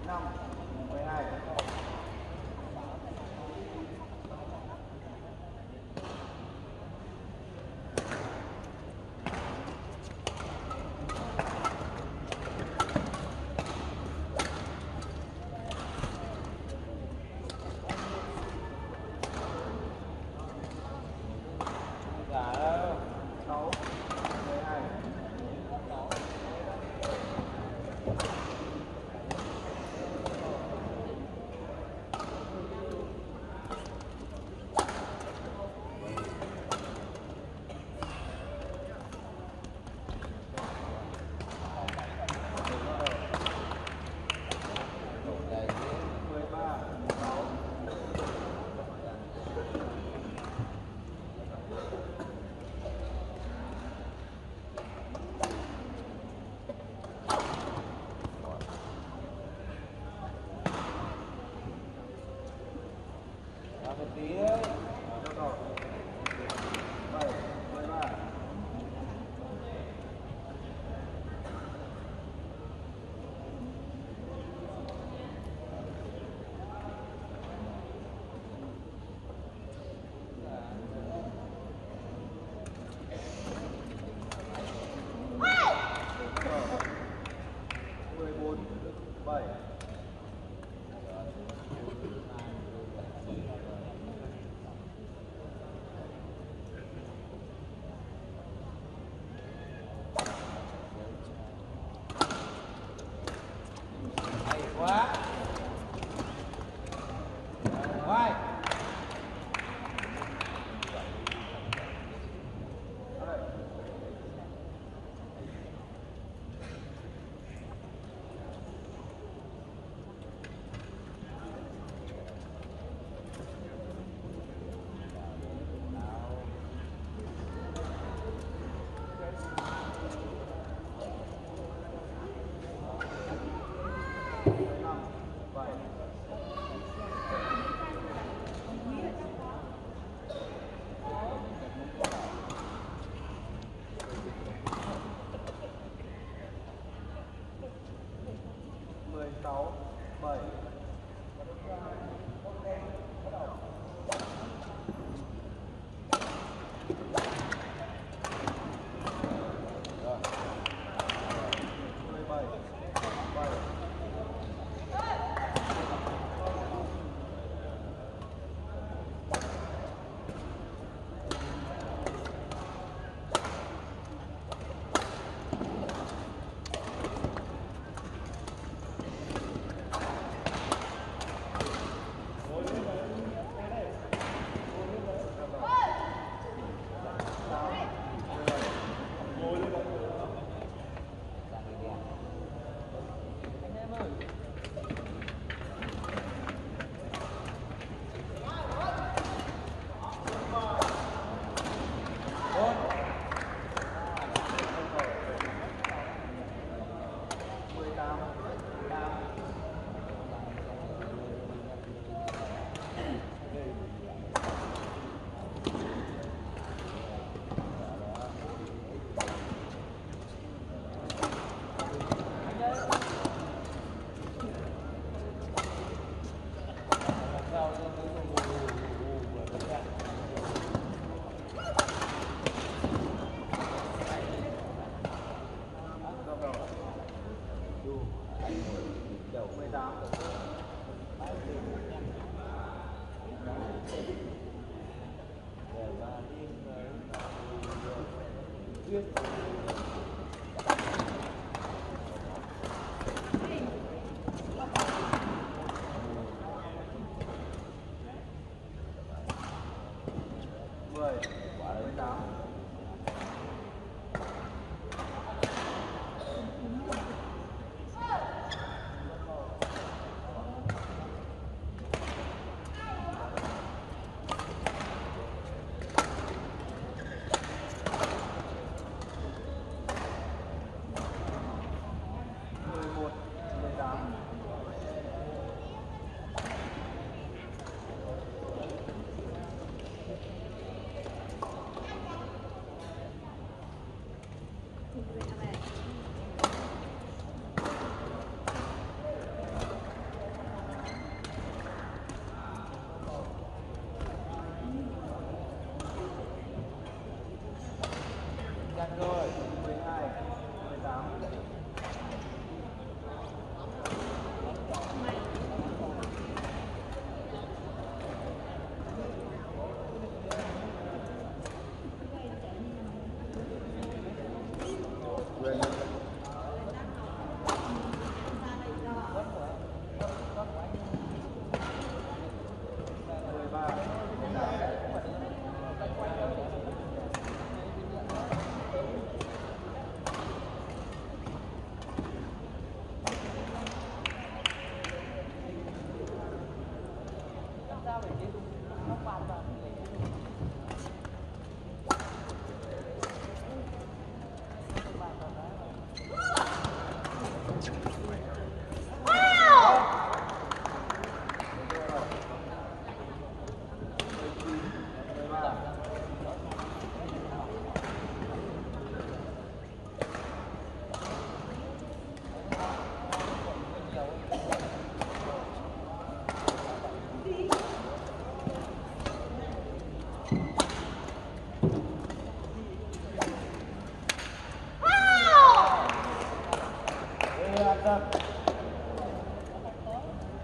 5, 12. Một tí đấy. Rồi. 7, 13. Rồi. 14, 7. Hay quá. Vai. Sáu, 7. Rồi. 17, 7.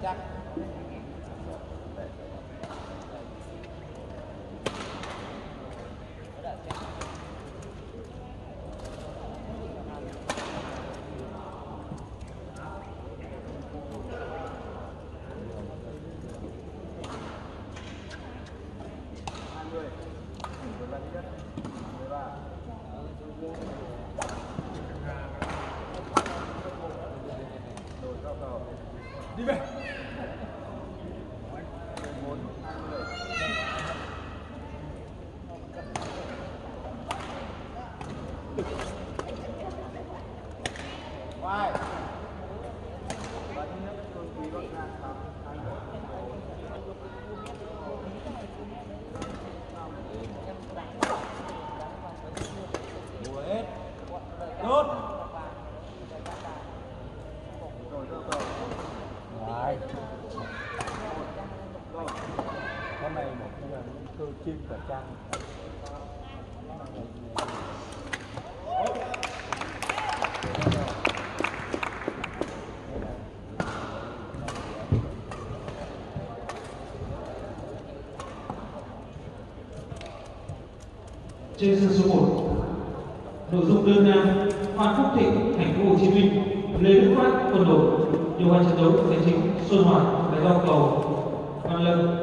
chắc. Đi về. Vai. Đùa hết. Tốt. Đấy. Con này một cái là cơ chim cả trang. Trên sân số 1, nội dung đơn nam Phan Phúc Thịnh, Thành phố Hồ Chí Minh, Lê Đức Phát, Quân đội, điều hành trận đấu tài chính Xuân Hòa, Đại Giao Cầu, Văn Lâm.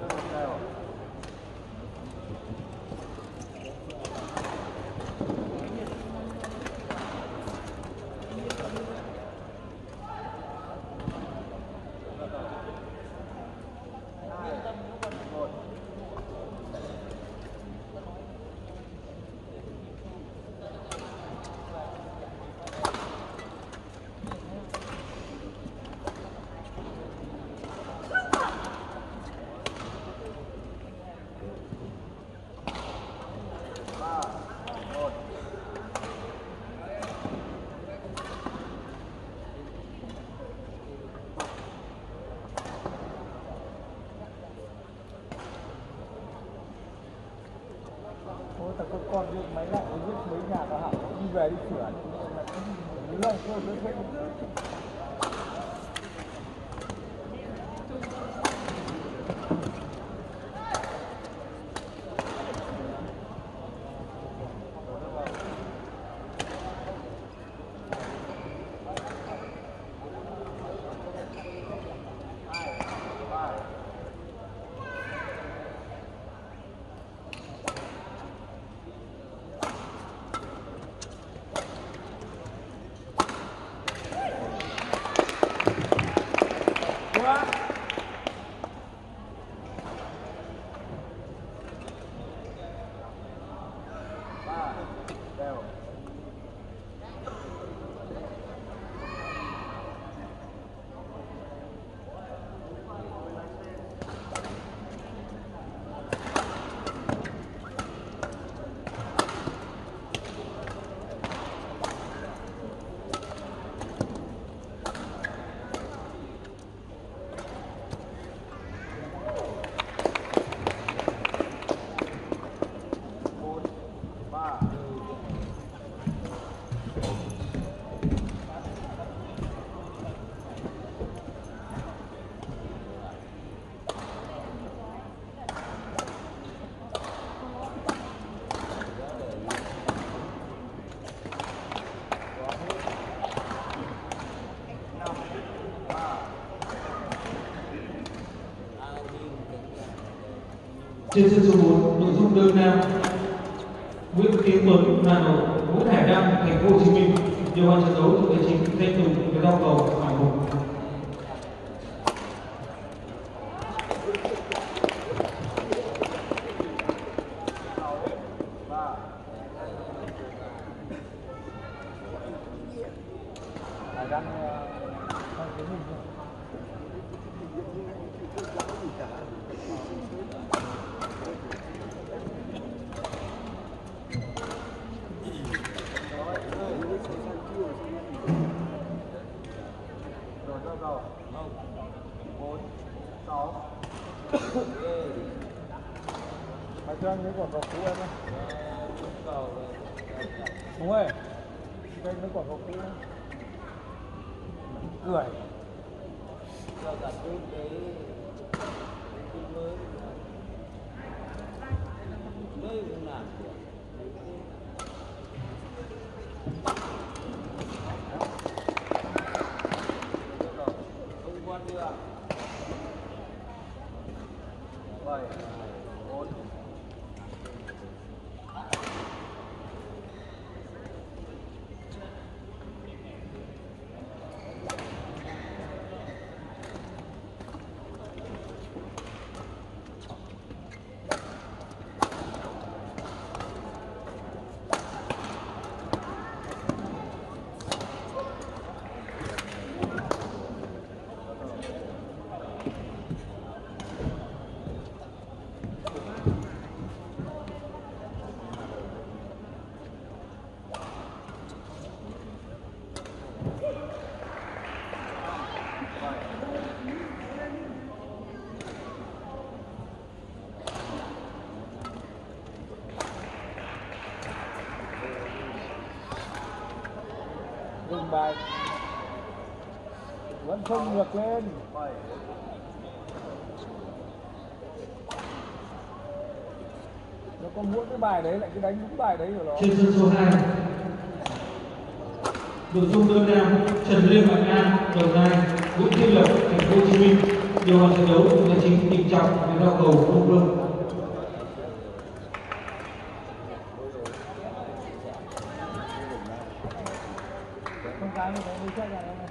Ôi thằng con đưa máy lại biết mấy nhà tao hảo đi về đi sửa. Đúng không? Trên sân số 4, nội dung đơn nam Nguyễn Tiến Tuấn, Hà Nội, Nguyễn Hải Đăng, Thành phố Hồ Chí Minh, điều hành trận đấu thuộc tài chính Thanh Tùng, Đại Giao Cầu, Hải Phòng. Mày cho anh lấy quả cầu cũ em ơi. Đúng rồi. Cho anh lấy quả cầu cũ em. Cười. cho cả chút cái mới mới cũng làm được. Không quan được. 7 4 dừng bài vẫn không ngược lên. 7 Nó có mỗi cái bài đấy lại cứ đánh đúng bài đấy của nó. Trên sân số 2, nội dung đơn nam Trần Lê Mạnh An, Đồng Nai, Nguyễn Thiên Lộc, Thành phố Hồ Chí Minh. Điều hành trận đấu là chính Đình Trọng và đau cầu Đông Vương. Con cái nó mới chạy ra đây này.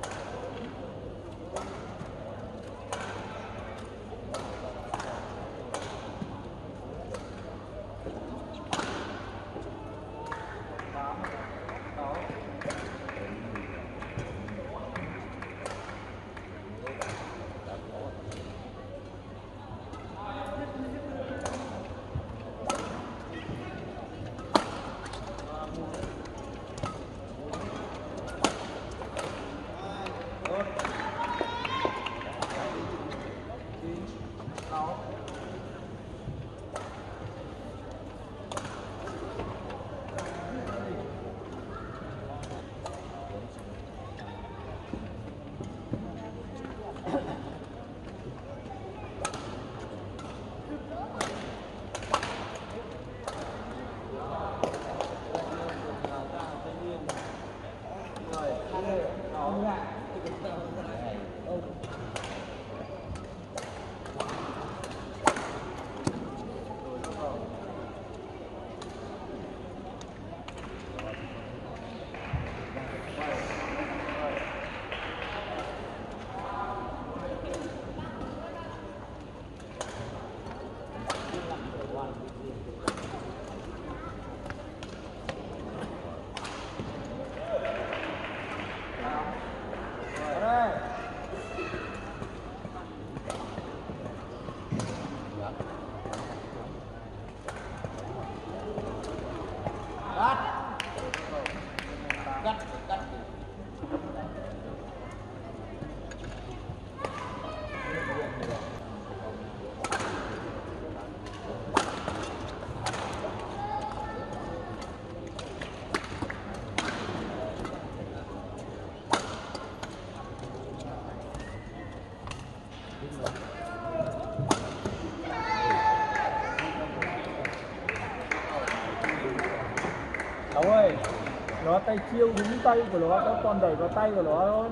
Cháu ơi, nó tay chiêu đúng tay của nó còn đẩy vào tay của nó thôi.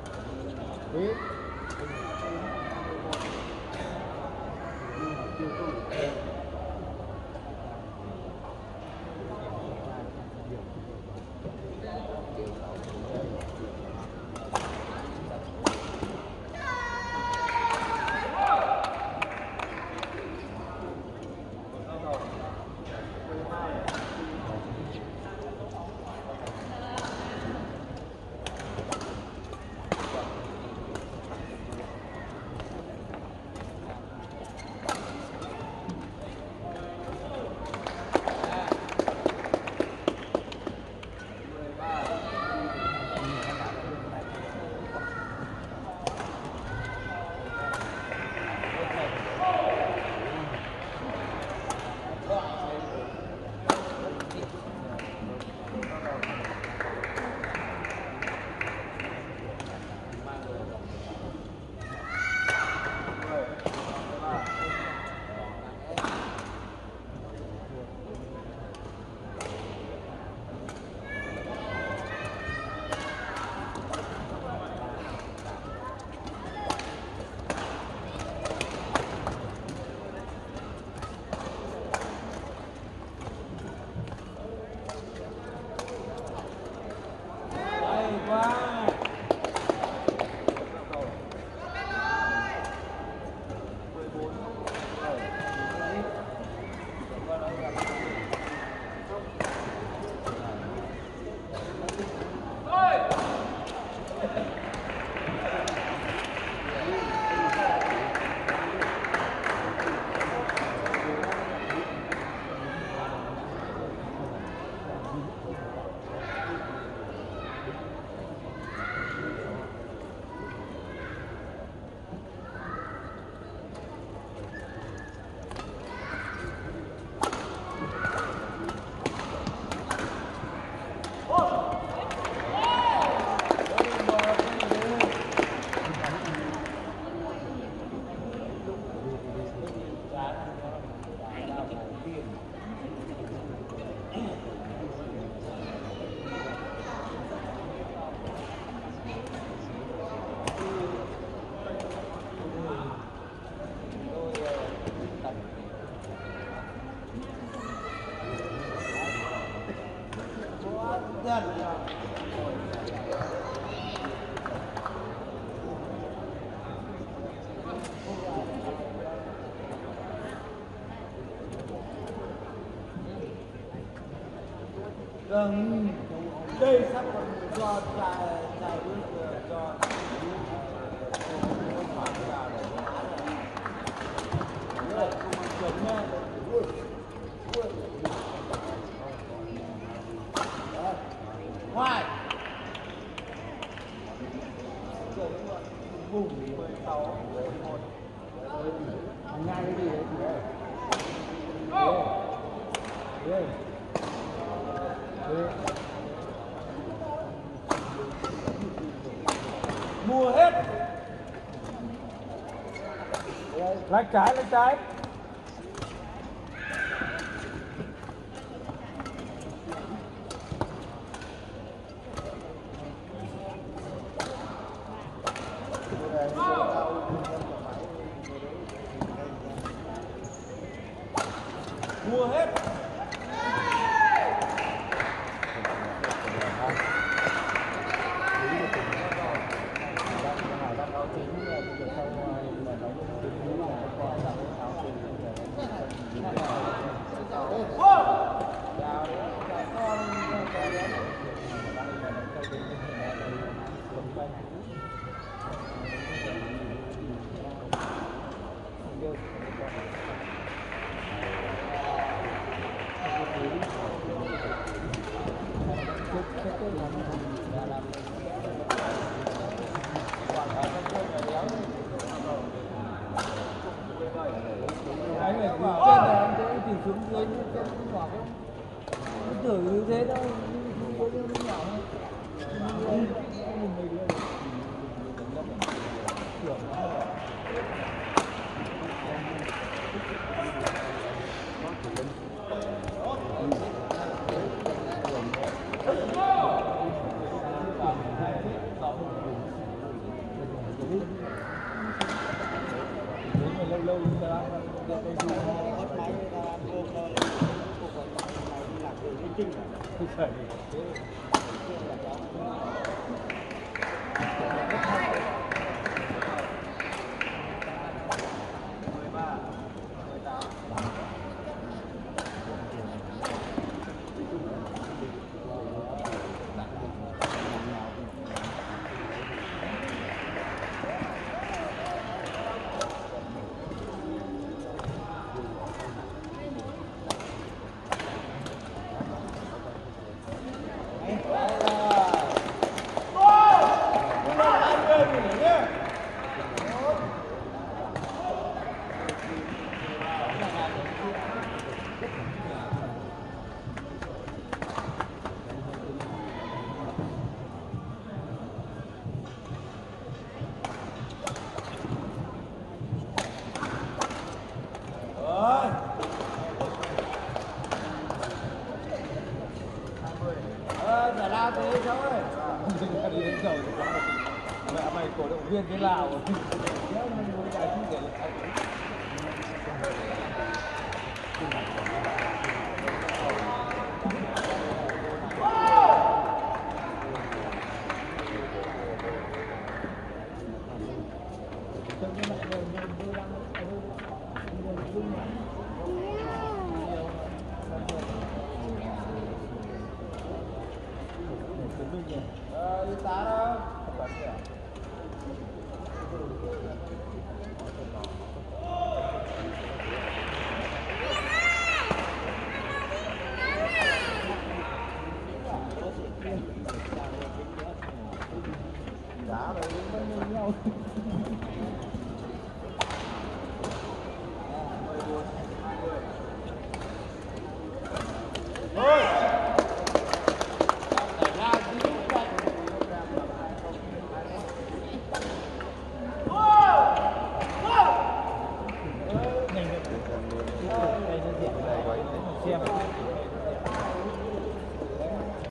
Đấy. Đây sắp còn cho trại bước cho ngoài vùng 16 11 ngay cái gì đấy chị ơi. Đây. mua hết Lách trái, lách trái. mua hết Anh phải trên này anh sẽ chỉ xuống dưới như cái nhỏ không? Cứ tưởng như thế thôi, nhưng nó nhỏ hơn. Mình lên. Lâu lâu ta được cái gì hết máy ta ôm thôi cuộc sống này đi làm đường linh tinh à giải lao thế cháu ơi đi đến đầu mẹ mày cổ động viên cái Lào đi tá đâu đá rồi vẫn như nhau. thôi giải lao chứ Nhanh lên. Đây nó diện này gói xem.